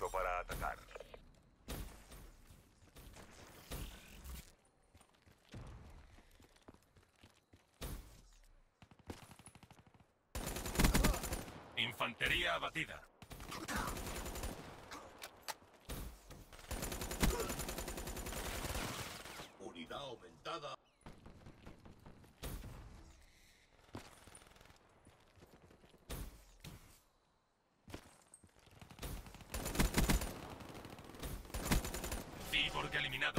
listo para atacar. Infantería abatida. Unidad aumentada. Cyborg eliminado.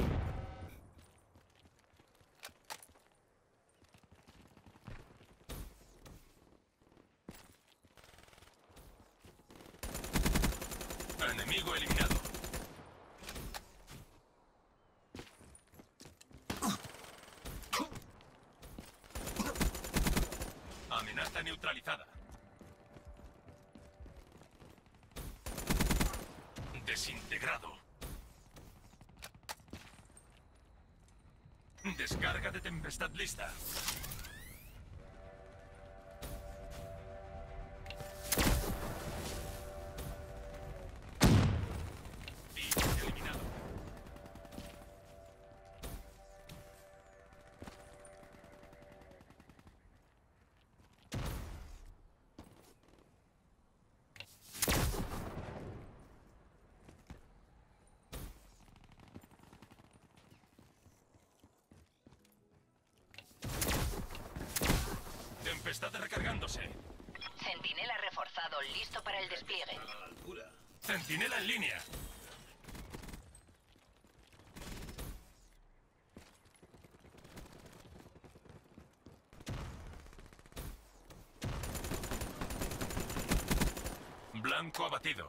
Enemigo eliminado. Amenaza neutralizada. Desintegrado. Descarga de tempestad lista. Cyborg eliminado. Tempestad recargándose. Centinela reforzado, listo para el despliegue. A la altura. Centinela en línea. Blanco abatido.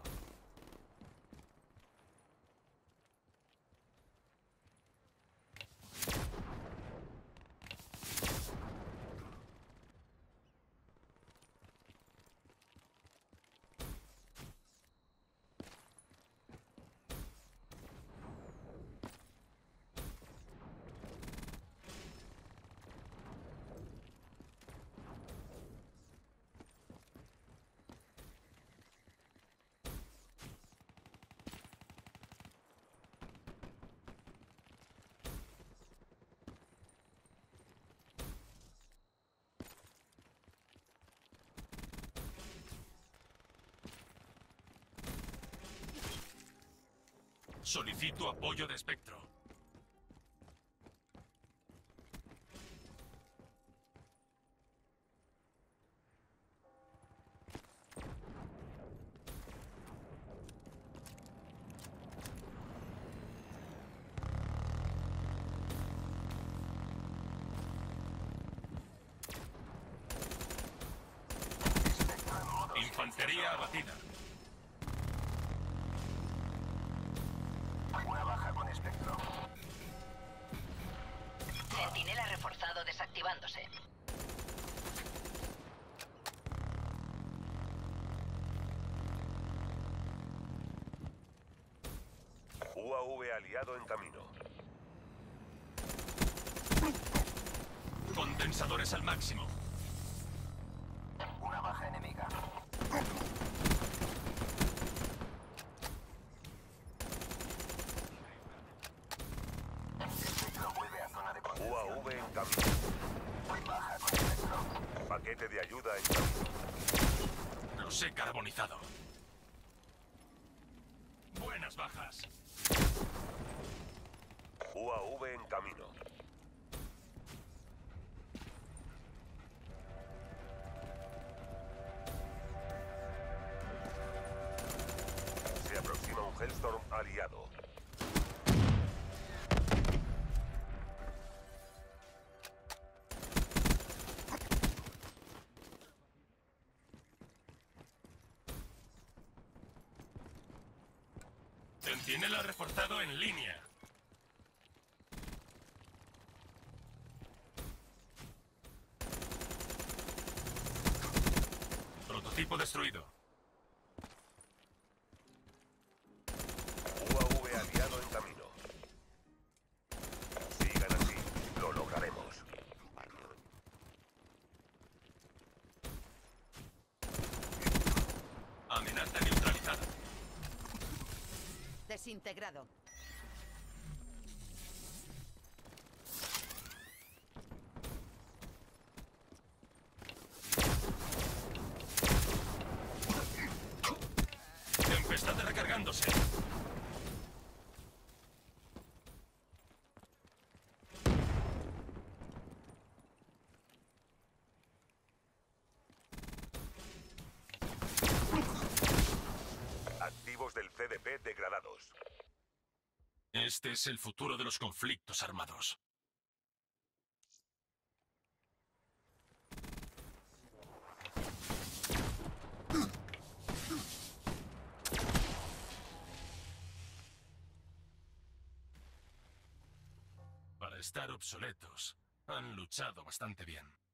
Solicito apoyo de espectro. Infantería abatida. Una baja con espectro. Centinela reforzado desactivándose. UAV aliado en camino. Condensadores al máximo. Una baja enemiga. Espectro vuelve a zona de contención. UAV en camino. Baja con espectro. Paquete de ayuda en camino. Los he carbonizado. Buenas bajas. UAV en camino. Se aproxima un Hellstorm aliado. Centinela reforzado en línea. Prototipo destruido. UAV aliado en camino. Sigan así, lo lograremos. Amenaza neutralizada. desintegrado. Tempestad recargándose. Activos del CDP degradados. Este es el futuro de los conflictos armados. Para estar obsoletos, han luchado bastante bien.